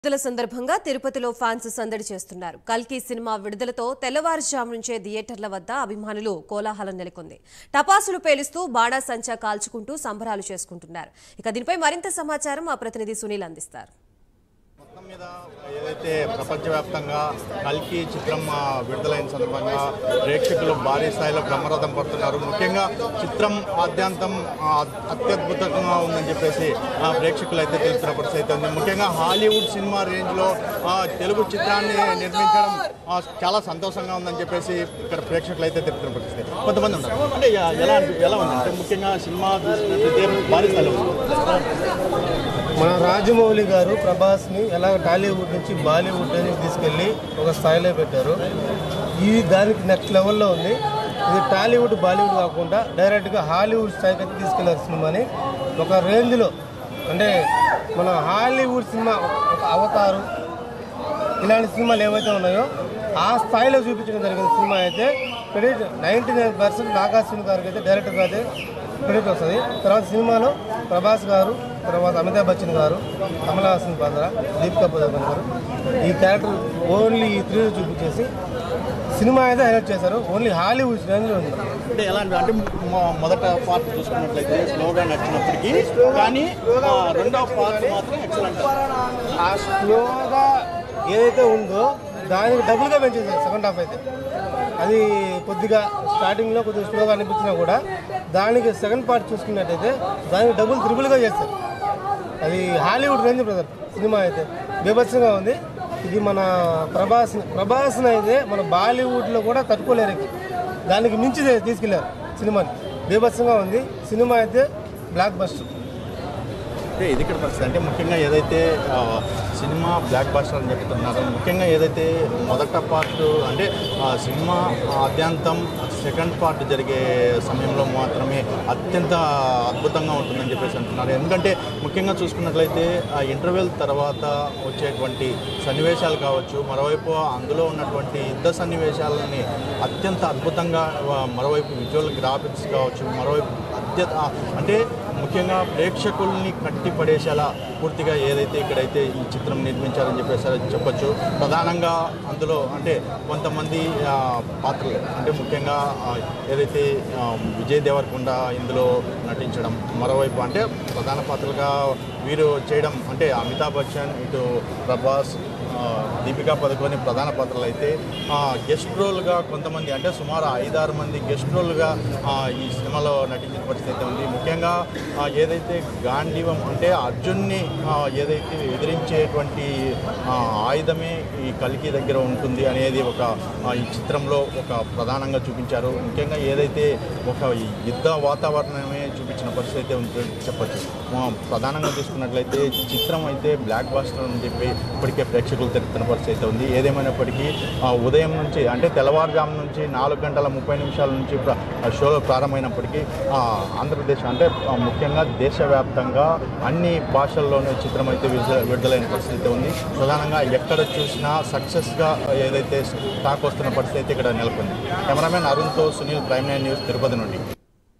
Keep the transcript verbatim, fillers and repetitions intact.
విడుదల సందర్భంగా తిరుపతిలో ఫ్యాన్స్ సందడి చేస్తున్నారు. కల్కి సినిమా విడుదలతో తెల్లవారుజాము నుంచే థియేటర్ల వద్ద అభిమానులు కోలాహలం నెలకొంది. టపాసులు పేలుస్తూ బాణాసంచా కాల్చుకుంటూ సంబరాలు చేసుకుంటున్నారు. ఇక దీనిపై మరింత సమాచారం మా ప్రతినిధి సునీల్ అందిస్తారు. మొత్తం మీద ఏదైతే ప్రపంచవ్యాప్తంగా కల్కి చిత్రం విడుదలైన సందర్భంగా ప్రేక్షకులు భారీ స్థాయిలో బ్రహ్మరథం పడుతున్నారు. ముఖ్యంగా చిత్రం ఆద్యంతం అత్యద్భుతంగా ఉందని చెప్పేసి ప్రేక్షకులు అయితే తెలుస్తున్న పరిస్థితి ఉంది. ముఖ్యంగా హాలీవుడ్ సినిమా రేంజ్లో తెలుగు చిత్రాన్ని నిర్మించడం చాలా సంతోషంగా ఉందని చెప్పేసి ఇక్కడ ప్రేక్షకులు అయితే తెలుస్తున్న పరిస్థితి. కొంతమంది ఉన్నారు అంటే ఎలా ఎలా ఉందంటే ముఖ్యంగా సినిమా భారీ స్థాయిలో మన రాజమౌళి గారు ప్రభాస్ని ఎలా టాలీవుడ్ నుంచి బాలీవుడ్ అని తీసుకెళ్ళి ఒక స్థాయిలో పెట్టారు. ఇది దానికి నెక్స్ట్ లెవెల్లో ఉంది. ఇది టాలీవుడ్ బాలీవుడ్ కాకుండా డైరెక్ట్గా హాలీవుడ్ స్థాయికి అయితే తీసుకెళ్లారు సినిమాని. ఒక రేంజ్లో అంటే మన హాలీవుడ్ సినిమా ఒక అవతారు ఇలాంటి సినిమాలు ఏవైతే ఉన్నాయో ఆ స్థాయిలో చూపించడం జరిగిన సినిమా అయితే credit ninety nine percent Nagarjuna గారికి అయితే డైరెక్టర్గా అయితే క్రెడిట్ వస్తుంది. తర్వాత సినిమాలో ప్రభాస్ గారు, తర్వాత అమితాబ్ బచ్చన్ గారు, కమల్ హాసన్ పాత్ర, దీపికా పదుకొణె గారు ఈ క్యారెక్టర్ ఓన్లీ ఈ త్రీ చూపించేసి సినిమా అయితే హైలైట్ చేశారు. ఓన్లీ హాలీవుడ్ రేంజ్లో ఉంది. అంటే ఎలా అంటే మొదట పార్ట్ చూసుకున్నట్లయితే స్లోగా నచ్చినప్పటికీ కానీ రెండవ పార్ట్ మాత్రం ఎక్సలెంట్. ఆ స్లోగా ఏదైతే ఉందో దానికి డబుల్గా పెంచేశారు సెకండ్ హాఫ్ అయితే. అది కొద్దిగా స్టార్టింగ్లో కొద్దిగా స్లోగా అనిపించినా కూడా దానికి సెకండ్ పార్ట్ చూసుకున్నట్టయితే దానికి డబుల్ త్రిబుల్గా చేస్తారు. అది హాలీవుడ్ రేంజ్ బ్రదర్ సినిమా అయితే బీభత్సంగా ఉంది. ఇది మన ప్రభాస్ ప్రభాస్ని అయితే మన బాలీవుడ్లో కూడా తట్టుకోలేరు. దానికి మించి తీసుకెళ్లారు సినిమాని. బీభత్సంగా ఉంది సినిమా అయితే బ్లాక్ బస్టర్. అంటే ఇది ఇక్కడ పరిస్థితి అంటే ముఖ్యంగా ఏదైతే సినిమా బ్లాక్ బస్టర్ అని చెప్తున్నారో ముఖ్యంగా ఏదైతే మొదట పార్ట్ అంటే సినిమా ఆద్యంతం సెకండ్ పార్ట్ జరిగే సమయంలో మాత్రమే అత్యంత అద్భుతంగా ఉంటుందని చెప్పేసి అంటున్నారు. ఎందుకంటే ముఖ్యంగా చూసుకున్నట్లయితే ఆ ఇంటర్వెల్ తర్వాత వచ్చేటువంటి సన్నివేశాలు కావచ్చు, మరోవైపు అందులో ఉన్నటువంటి యుద్ధ సన్నివేశాలని అత్యంత అద్భుతంగా, మరోవైపు విజువల్ గ్రాఫిక్స్ కావచ్చు, మరోవైపు అత్యంత అంటే ముఖ్యంగా ప్రేక్షకుల్ని కట్టి పడేసేలా పూర్తిగా ఏదైతే ఇక్కడైతే ఈ చిత్రం నిర్మించారని చెప్పేసి చెప్పచ్చు. ప్రధానంగా అందులో అంటే కొంతమంది పాత్రలు అంటే ముఖ్యంగా ఏదైతే విజయ్ దేవరకొండ ఇందులో నటించడం, మరోవైపు అంటే ప్రధాన పాత్రలుగా వీరు చేయడం అంటే అమితాబ్ బచ్చన్, ఇటు ప్రభాస్, దీపికా పదుకొణె ప్రధాన పాత్రలు అయితే గెస్ట్ రోల్గా కొంతమంది అంటే సుమారు ఐదారు మంది గెస్ట్ రోల్గా ఈ సినిమాలో నటించిన పరిస్థితి ఉంది. ముఖ్యంగా ఏదైతే గాంధీవం అంటే అర్జున్ని ఏదైతే ఎదిరించేటువంటి ఆయుధమే ఈ కల్కి దగ్గర ఉంటుంది అనేది ఒక ఈ చిత్రంలో ఒక ప్రధానంగా చూపించారు. ముఖ్యంగా ఏదైతే ఒక యుద్ధ వాతావరణమే చూపించిన పరిస్థితి ఉంటుందని చెప్పచ్చు. ప్రధానంగా తీసుకున్నట్లయితే చిత్రం అయితే బ్లాక్ బస్టర్ అని చెప్పి ఇప్పటికే ప్రేక్షకులు తెలుపుతున్న పరిస్థితి ఉంది. ఏదేమైనప్పటికీ ఉదయం నుంచి అంటే తెల్లవారుజాము నుంచి నాలుగు గంటల ముప్పై నిమిషాల నుంచి షోలో ప్రారంభమైనప్పటికీ ఆంధ్రప్రదేశ్ అంటే ముఖ్యంగా దేశవ్యాప్తంగా అన్ని భాషల్లోనే చిత్రం అయితే విడుదలైన పరిస్థితి ఉంది. ప్రధానంగా ఎక్కడ చూసినా సక్సెస్గా ఏదైతే టాక్ వస్తున్న పరిస్థితి ఇక్కడ నెలకొంది. కెమెరామెన్ అరుణ్తో Sunil, prime nine news, Tirupati నుండి.